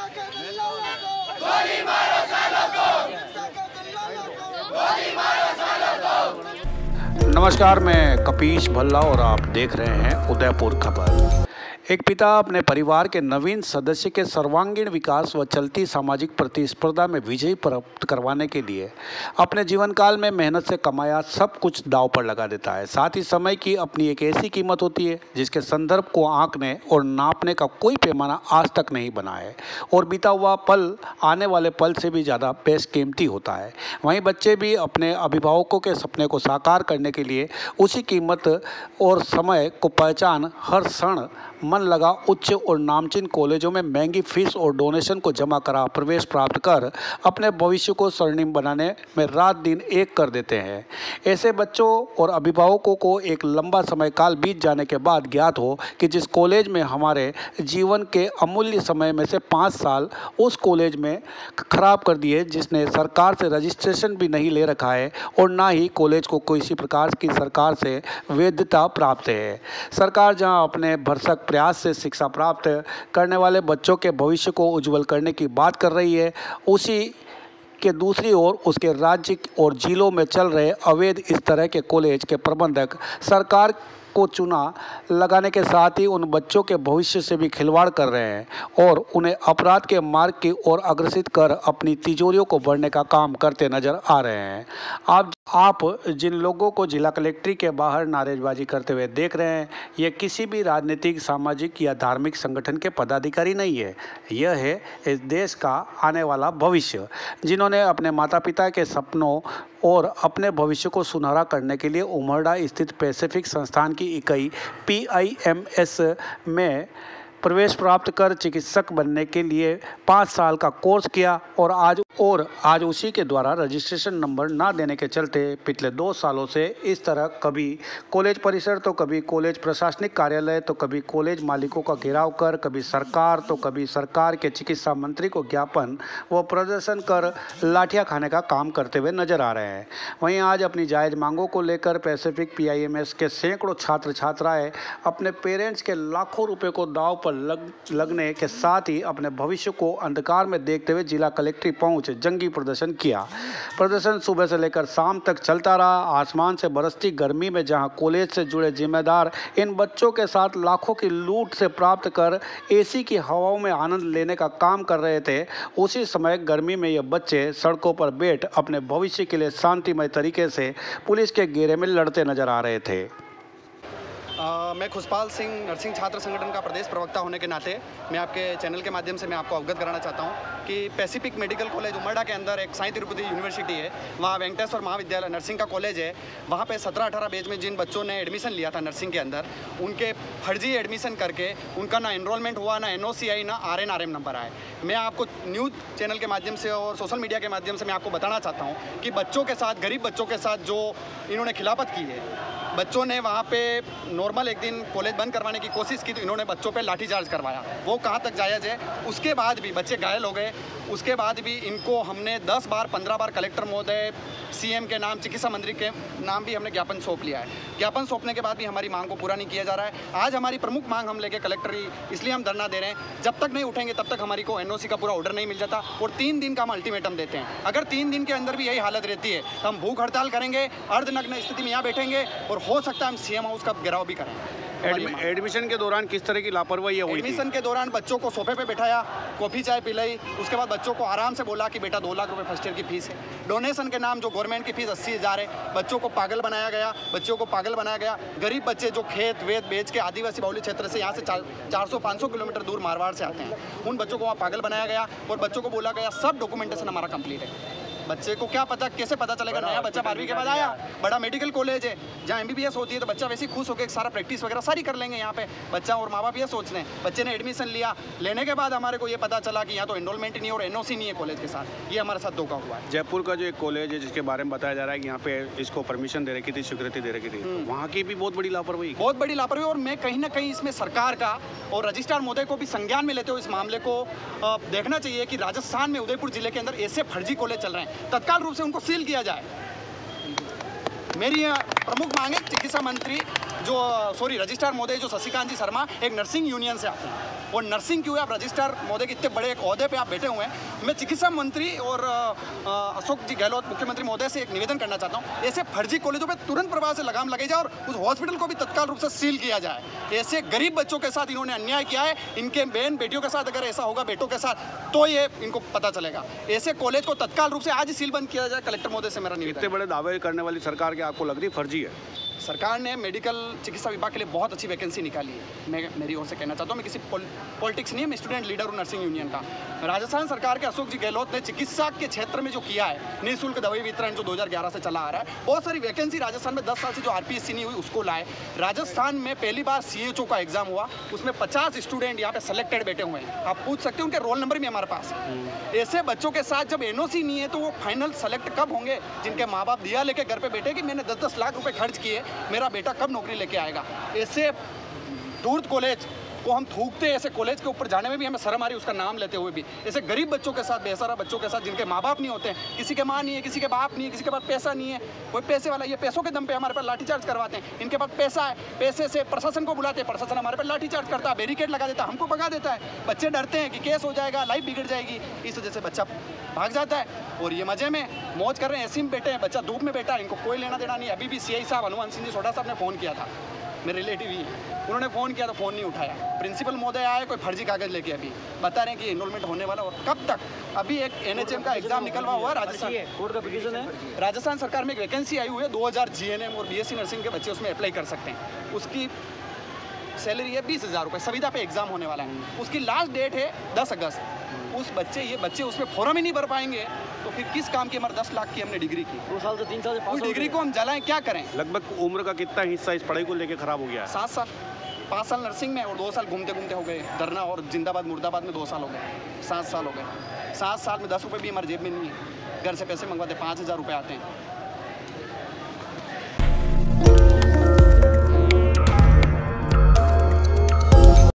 नमस्कार, मैं कपीश भल्ला और आप देख रहे हैं उदयपुर खबर। एक पिता अपने परिवार के नवीन सदस्य के सर्वांगीण विकास व चलती सामाजिक प्रतिस्पर्धा में विजय प्राप्त करवाने के लिए अपने जीवन काल में मेहनत से कमाया सब कुछ दांव पर लगा देता है। साथ ही समय की अपनी एक ऐसी कीमत होती है जिसके संदर्भ को आंकने और नापने का कोई पैमाना आज तक नहीं बना है, और बीता हुआ पल आने वाले पल से भी ज़्यादा बेशकीमती होता है। वहीं बच्चे भी अपने अभिभावकों के सपने को साकार करने के लिए उसी कीमत और समय को पहचान हर क्षण मन लगा उच्च और नामचीन कॉलेजों में महंगी फीस और डोनेशन को जमा करा प्रवेश प्राप्त कर अपने भविष्य को स्वर्णिम बनाने में रात दिन एक कर देते हैं। ऐसे बच्चों और अभिभावकों को एक लंबा समय काल बीत जाने के बाद ज्ञात हो कि जिस कॉलेज में हमारे जीवन के अमूल्य समय में से 5 साल उस कॉलेज में खराब कर दिए, जिसने सरकार से रजिस्ट्रेशन भी नहीं ले रखा है और ना ही कॉलेज को किसी प्रकार की सरकार से वैधता प्राप्त है। सरकार जहां अपने भरसक प्रयास से शिक्षा प्राप्त करने वाले बच्चों के भविष्य को उज्जवल करने की बात कर रही है, उसी के दूसरी ओर उसके राज्य और जिलों में चल रहे अवैध इस तरह के कॉलेज के प्रबंधक सरकार को चुना लगाने के साथ ही उन बच्चों के भविष्य से भी खिलवाड़ कर रहे हैं और उन्हें अपराध के मार्ग की ओर अग्रसित कर अपनी तिजोरियों को भरने का काम करते नजर आ रहे हैं। आप जिन लोगों को जिला कलेक्ट्री के बाहर नारेबाजी करते हुए देख रहे हैं, ये किसी भी राजनीतिक, सामाजिक या धार्मिक संगठन के पदाधिकारी नहीं है। यह है इस देश का आने वाला भविष्य, जिन्होंने अपने माता पिता के सपनों और अपने भविष्य को सुनहरा करने के लिए उमरडा स्थित पैसिफिक संस्थान की इकाई PIMS में प्रवेश प्राप्त कर चिकित्सक बनने के लिए 5 साल का कोर्स किया और आज उसी के द्वारा रजिस्ट्रेशन नंबर ना देने के चलते पिछले 2 सालों से इस तरह कभी कॉलेज परिसर तो कभी कॉलेज प्रशासनिक कार्यालय तो कभी कॉलेज मालिकों का घेराव कर, कभी सरकार तो कभी सरकार के चिकित्सा मंत्री को ज्ञापन व प्रदर्शन कर लाठियां खाने का काम करते हुए नजर आ रहे हैं। वहीं आज अपनी जायज़ मांगों को लेकर पैसिफिक PIMS के सैकड़ों छात्र छात्राएं अपने पेरेंट्स के लाखों रुपए को दांव पर लगने के साथ ही अपने भविष्य को अंधकार में देखते हुए जिला कलेक्ट्री पहुंच जंगी प्रदर्शन किया। प्रदर्शन सुबह से लेकर शाम तक चलता रहा। आसमान से बरसती गर्मी में जहां कॉलेज से जुड़े जिम्मेदार इन बच्चों के साथ लाखों की लूट से प्राप्त कर AC की हवाओं में आनंद लेने का काम कर रहे थे, उसी समय गर्मी में ये बच्चे सड़कों पर बैठ अपने भविष्य के लिए शांतिमय तरीके से पुलिस के घेरे में लड़ते नजर आ रहे थे। मैं खुशपाल सिंह नर्सिंग छात्र संगठन का प्रदेश प्रवक्ता होने के नाते मैं आपके चैनल के माध्यम से मैं आपको अवगत कराना चाहता हूं कि पैसिफिक मेडिकल कॉलेज उमरडा के अंदर एक साई तिरुपति यूनिवर्सिटी है, वहां वेंकटेश्वर महाविद्यालय नर्सिंग का कॉलेज है। वहां पे 17-18 बैच में जिन बच्चों ने एडमिशन लिया था नर्सिंग के अंदर, उनके फर्जी एडमिशन करके उनका ना एनरोलमेंट हुआ, ना NOC आई, ना RN-RM नंबर आए। मैं आपको न्यूज़ चैनल के माध्यम से और सोशल मीडिया के माध्यम से मैं आपको बताना चाहता हूँ कि बच्चों के साथ, गरीब बच्चों के साथ जो इन्होंने खिलाफत की है, बच्चों ने वहाँ पे नॉर्मल एक दिन कॉलेज बंद करवाने की कोशिश की तो इन्होंने बच्चों पे लाठीचार्ज करवाया। वो कहाँ तक जायज़ है? उसके बाद भी बच्चे घायल हो गए। उसके बाद भी इनको हमने 10 बार 15 बार कलेक्टर महोदय, CM के नाम, चिकित्सा मंत्री के नाम भी हमने ज्ञापन सौंप लिया है। ज्ञापन सौंपने के बाद भी हमारी मांग को पूरा नहीं किया जा रहा है। आज हमारी प्रमुख मांग हम लेके कलेक्टर इसलिए हम धरना दे रहे हैं, जब तक नहीं उठेंगे तब तक हमारी को NOC का पूरा ऑर्डर नहीं मिल जाता और 3 दिन का हम अल्टीमेटम देते हैं। अगर 3 दिन के अंदर भी यही हालत रहती है तो हम भूख हड़ताल करेंगे, अर्धनग्न स्थिति में यहाँ बैठेंगे और हो सकता है हम CM हाउस का घेराव भी करें। एडमिशन के दौरान किस तरह की लापरवाही हुई? एडमिशन के दौरान बच्चों को सोफे पे बिठाया, कॉफ़ी चाय पिलाई, उसके बाद बच्चों को आराम से बोला कि बेटा 2 लाख रुपए फर्स्ट ईयर की फीस है। डोनेशन के नाम जो गवर्नमेंट की फीस 80,000 है, बच्चों को पागल बनाया गया। गरीब बच्चे जो खेत वेत बेच के आदिवासी बाहुल्य क्षेत्र से यहाँ से 400-500 किलोमीटर दूर मारवाड़ से आते हैं, उन बच्चों को वहाँ पागल बनाया गया और बच्चों को बोला गया सब डॉक्यूमेंटेशन हमारा कंप्लीट है। बच्चे को क्या पता, कैसे पता चलेगा? नया बच्चा 12वीं के बाद आया, बड़ा मेडिकल कॉलेज है जहाँ MBBS होती है तो बच्चा वैसे ही खुश होकर सारा प्रैक्टिस वगैरह सारी कर लेंगे यहाँ पे। बच्चा और माँ बाप ये सोच रहे हैं। बच्चे ने एडमिशन लिया, लेने के बाद हमारे को ये पता चला कि यहाँ तो एनरोलमेंट नहीं और NOC नहीं है कॉलेज के साथ। ये हमारे साथ धोखा हुआ है। जयपुर का जो एक कॉलेज है जिसके बारे में बताया जा रहा है कि यहाँ पे इसको परमिशन दे रखी थी, स्वीकृति दे रखी थी, वहाँ की भी बहुत बड़ी लापरवाही और मैं कहीं ना कहीं इसमें सरकार का और रजिस्ट्रार महोदय को भी संज्ञान में लेते हुए इस मामले को देखना चाहिए कि राजस्थान में उदयपुर जिले के अंदर ऐसे फर्जी कॉलेज चल रहे हैं, तत्काल रूप से उनको सील किया जाए। मेरी प्रमुख मांग है चिकित्सा मंत्री जो सॉरी रजिस्ट्रार महोदय जो शशिकांत जी शर्मा एक नर्सिंग यूनियन से आते हैं, और नर्सिंग क्यों है, आप रजिस्ट्रार महोदय के इतने बड़े एक ओहदे पे आप बैठे हुए हैं। मैं चिकित्सा मंत्री और अशोक जी गहलोत मुख्यमंत्री महोदय से एक निवेदन करना चाहता हूँ, ऐसे फर्जी कॉलेजों पे तुरंत प्रभाव से लगाम लगाई जाए और उस हॉस्पिटल को भी तत्काल रूप से सील किया जाए। ऐसे गरीब बच्चों के साथ इन्होंने अन्याय किया है, इनके बहन बेटियों के साथ अगर ऐसा होगा बेटों के साथ तो ये इनको पता चलेगा। ऐसे कॉलेज को तत्काल रूप से आज ही सील बंद किया जाए। कलेक्टर महोदय से मेरा निवेदन। इतने बड़े दावे करने वाली सरकार के आपको लग रही फर्जी है? सरकार ने मेडिकल चिकित्सा विभाग के लिए बहुत अच्छी वैकेंसी निकाली है। मैं मेरी ओर से कहना चाहता हूँ, मैं किसी पॉलिटिक्स नहीं है, मैं स्टूडेंट लीडर हूँ नर्सिंग यूनियन का। राजस्थान सरकार के अशोक जी गहलोत ने चिकित्सा के क्षेत्र में जो किया है, निःशुल्क दवाई वितरण जो 2011 से चला आ रहा है, बहुत सारी वैकेंसी राजस्थान में 10 साल से जो RPSC नहीं हुई उसको लाए। राजस्थान में पहली बार CHO का एग्जाम हुआ, उसमें 50 स्टूडेंट यहाँ पे सेलेक्टेड बैठे हुए हैं। आप पूछ सकते हैं, उनके रोल नंबर भी हमारे पास है। ऐसे बच्चों के साथ जब NOC नहीं है तो वो फाइनल सेलेक्ट कब होंगे, जिनके माँ बाप दिया लेके घर पे बैठे कि मैंने 10-10 लाख रुपए खर्च किए, मेरा बेटा कब नौकरी लेके आएगा। ऐसे दूर कॉलेज को हम थूकते हैं, ऐसे कॉलेज के ऊपर जाने में भी हमें शर्म आ रही है उसका नाम लेते हुए भी। ऐसे गरीब बच्चों के साथ, बेसहारा बच्चों के साथ जिनके माँ बाप नहीं होते हैं, किसी के माँ नहीं है, किसी के बाप नहीं है, किसी के पास पैसा नहीं है, कोई पैसे वाला, ये पैसों के दम पे हमारे पास लाठीचार्ज करवाते हैं। इनके पास पैसा है, पैसे से प्रशासन को बुलाते हैं, प्रशासन हमारे पास लाठीचार्ज करता है, बैरिकेड लगा देता है, हमको भगा देता है। बच्चे डरते हैं कि केस हो जाएगा, लाइफ बिगड़ जाएगी, इस वजह से बच्चा भाग जाता है और ये मजे में मौज कर रहे हैं। ऐसे में बैठे हैं, बच्चा धूप में बैठा है, इनको कोई लेना देना नहीं। अभी भी CI साहब हनुमान सिंह जी सोढ़ा साहब ने फ़ोन किया था, मेरे रिलेटिव ही हैं, उन्होंने फ़ोन किया तो फ़ोन नहीं उठाया। प्रिंसिपल महोदय आए कोई फर्जी कागज़ लेके, अभी बता रहे हैं कि एनरोलमेंट होने वाला, और कब तक। अभी एक NHM का एग्जाम निकलवा हुआ है राजस्थान, कोर्ट का पिटीशन है, राजस्थान सरकार में एक वैकेंसी आई हुई है, 2000 GNM और BSc नर्सिंग के बच्चे उसमें अप्लाई कर सकते हैं। उसकी सैलरी है 20,000 रुपये, संविदा पे एग्जाम होने वाला है, उसकी लास्ट डेट है 10 अगस्त। ये बच्चे उसमें फॉर्म ही नहीं भर पाएंगे तो फिर किस काम की। हमारे 10 लाख की हमने डिग्री की, 2 साल से 3 साल से उस डिग्री को हम जलाएं, क्या करें। लगभग उम्र का कितना हिस्सा इस पढ़ाई को लेके खराब हो गया है? 7 साल, 5 साल नर्सिंग में और 2 साल घूमते घूमते हो गए धरना और जिंदाबाद मुर्दाबाद में 2 साल हो गए, 7 साल हो गए। 7 साल में 10 रुपये भी हमारे जेब में नहीं है, घर से पैसे मंगवाते 5,000 रुपये आते हैं।